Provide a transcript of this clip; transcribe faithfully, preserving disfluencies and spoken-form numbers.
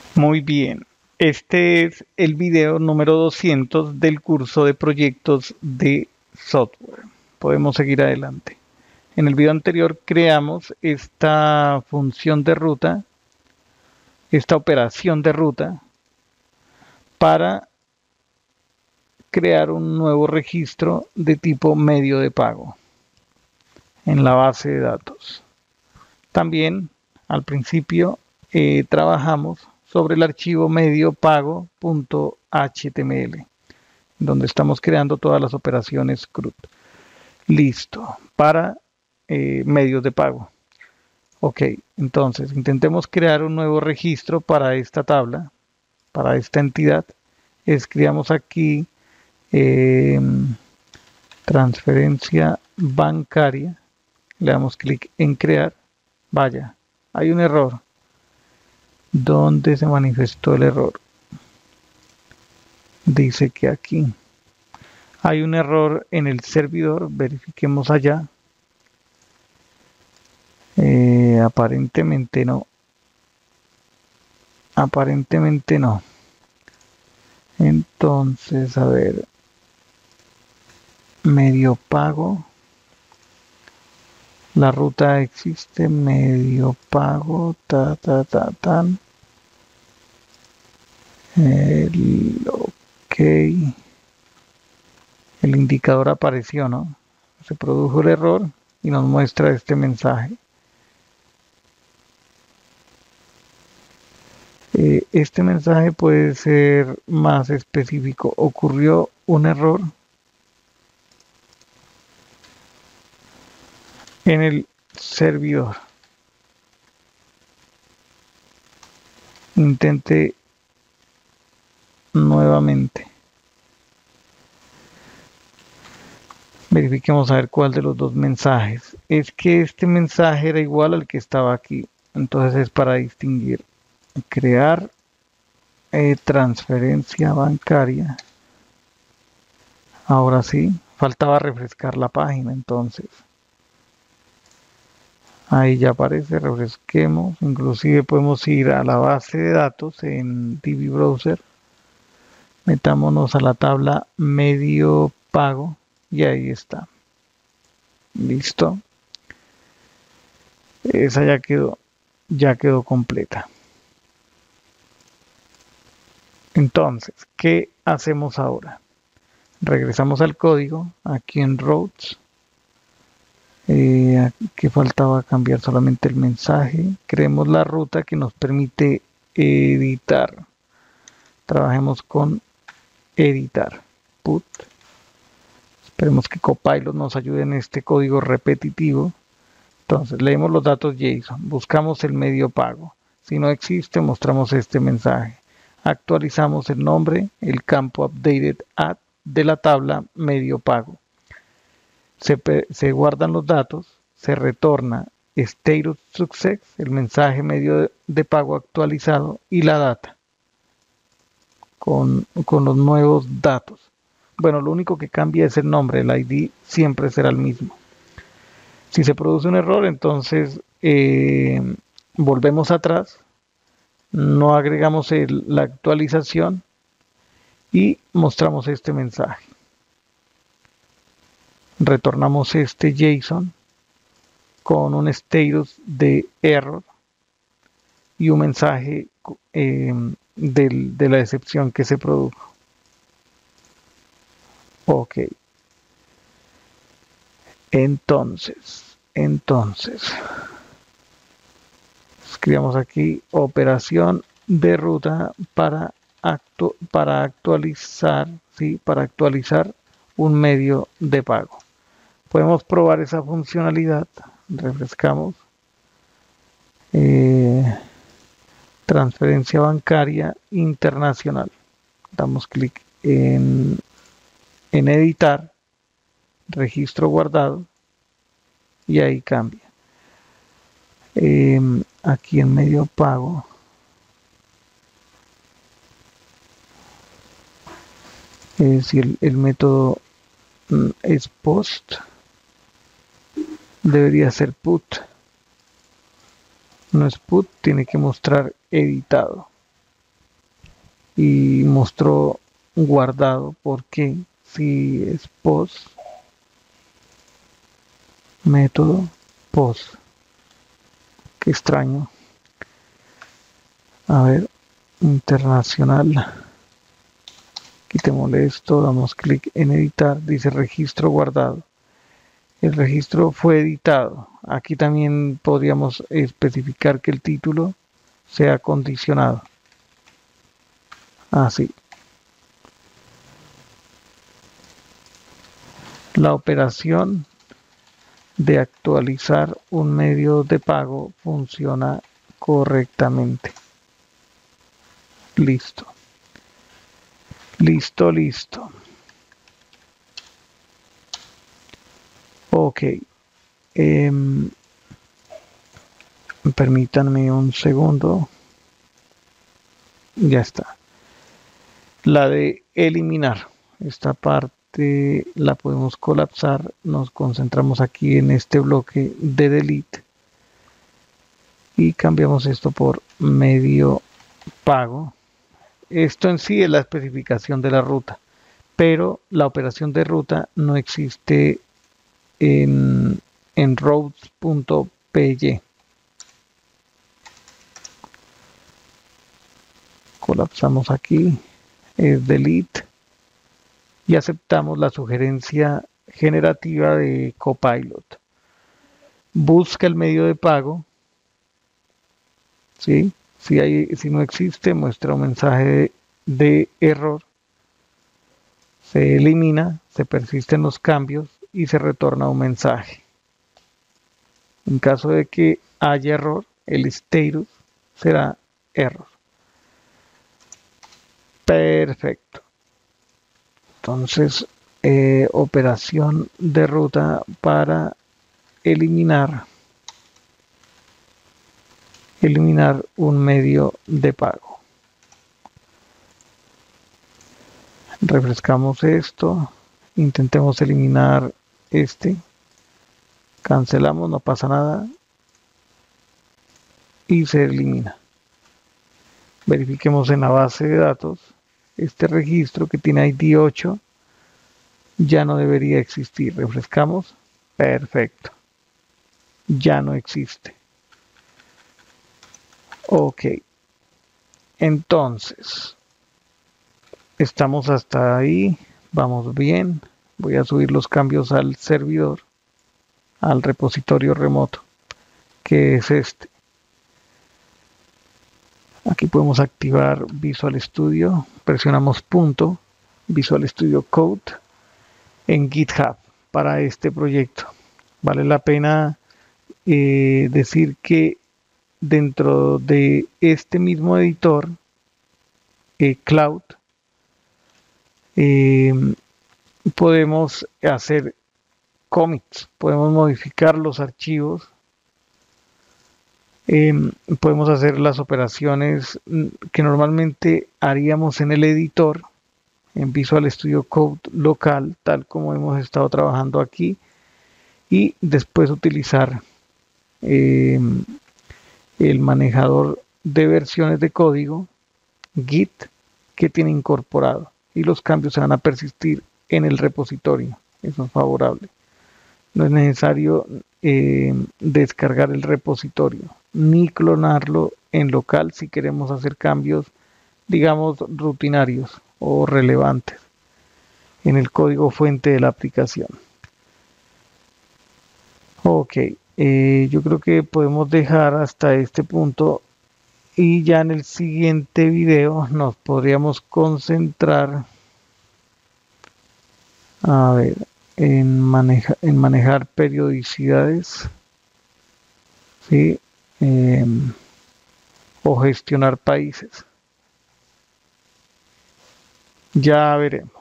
Muy bien. Este es el video número doscientos del curso de proyectos de software. Podemos seguir adelante. En el video anterior creamos esta función de ruta, esta operación de ruta, para crear un nuevo registro de tipo medio de pago en la base de datos. También al principio eh, trabajamos sobre el archivo medio pago.html, donde estamos creando todas las operaciones C R U T. Listo, para eh, medios de pago. Ok, entonces intentemos crear un nuevo registro para esta tabla, para esta entidad. Escribamos aquí eh, transferencia bancaria, le damos clic en crear. Vaya, hay un error. ¿Dónde se manifestó el error? Dice que aquí hay un error en el servidor. Verifiquemos allá. Eh, aparentemente no. Aparentemente no. Entonces, a ver. Medio pago. La ruta existe. Medio pago. Ta, ta, ta, tan. El ok. El indicador apareció, ¿no? Se produjo el error y nos muestra este mensaje. Eh, este mensaje puede ser más específico. Ocurrió un error en el servidor. Intente nuevamente. Verifiquemos a ver cuál de los dos mensajes. Es que este mensaje era igual al que estaba aquí. Entonces es para distinguir. Crear eh, transferencia bancaria. Ahora sí, faltaba refrescar la página entonces. Ahí ya aparece, refresquemos. Inclusive podemos ir a la base de datos en D B Browser. Metámonos a la tabla medio pago y ahí está. Listo. Esa ya quedó, ya quedó completa. Entonces, ¿qué hacemos ahora? Regresamos al código, aquí en Routes. Eh, que faltaba cambiar solamente el mensaje. Creemos la ruta que nos permite editar. Trabajemos con editar. Put. Esperemos que Copilot nos ayude en este código repetitivo. Entonces, leemos los datos JSON. Buscamos el medio pago. Si no existe, mostramos este mensaje. Actualizamos el nombre, el campo updated at de la tabla medio pago. Se, se guardan los datos, se retorna status success, el mensaje medio de, de pago actualizado y la data con, con los nuevos datos. Bueno, lo único que cambia es el nombre, el I D siempre será el mismo. Si se produce un error, entonces eh, volvemos atrás, no agregamos el, la actualización y mostramos este mensaje. Retornamos este JSON con un status de error y un mensaje eh, del, de la excepción que se produjo. Ok. Entonces, entonces, escribamos aquí operación de ruta para, actu para actualizar, ¿sí? Para actualizar un medio de pago. Podemos probar esa funcionalidad. Refrescamos. Eh, transferencia bancaria internacional. Damos clic en, en editar, registro guardado y ahí cambia. Eh, aquí en medio pago. Eh, si el, el método mm, es post, debería ser put. No es put, tiene que mostrar editado. y mostró guardado. Porque si es post, método post, qué extraño. A ver, internacional, quitémosle esto, damos clic en editar, dice registro guardado. El registro fue editado. Aquí también podríamos especificar que el título sea condicionado. Así. La operación de actualizar un medio de pago funciona correctamente. Listo. Listo, listo. Ok. Eh, permítanme un segundo. Ya está. La de eliminar. Esta parte la podemos colapsar. Nos concentramos aquí en este bloque de delete. Y cambiamos esto por medio pago. Esto en sí es la especificación de la ruta. Pero la operación de ruta no existe en, en routes.py. Colapsamos aquí, es delete y aceptamos la sugerencia generativa de Copilot. Busca el medio de pago, ¿sí? Si, hay, si no existe, muestra un mensaje de, de error, se elimina, se persisten los cambios y se retorna un mensaje. En caso de que haya error, el status será error. Perfecto. Entonces, eh, operación de ruta para eliminar eliminar un medio de pago. Refrescamos esto, intentemos eliminar este, cancelamos, no pasa nada y se elimina. Verifiquemos en la base de datos. Este registro que tiene I D ocho ya no debería existir. Refrescamos. Perfecto. Ya no existe. Ok. Entonces, estamos hasta ahí. Vamos bien. Voy a subir los cambios al servidor, al repositorio remoto, que es este. Aquí podemos activar Visual Studio. Presionamos punto, Visual Studio Code en GitHub para este proyecto. Vale la pena eh, decir que dentro de este mismo editor, eh, Cloud, eh, podemos hacer commits, podemos modificar los archivos, eh, podemos hacer las operaciones que normalmente haríamos en el editor, en Visual Studio Code local, tal como hemos estado trabajando aquí, y después utilizar eh, el manejador de versiones de código Git que tiene incorporado, y los cambios se van a persistir en el repositorio. Eso es favorable. No es necesario eh, descargar el repositorio ni clonarlo en local si queremos hacer cambios, digamos, rutinarios o relevantes en el código fuente de la aplicación. Ok, eh, yo creo que podemos dejar hasta este punto y ya en el siguiente video nos podríamos concentrar a ver en, maneja, en manejar periodicidades, ¿sí? Eh, o gestionar países. Ya veremos.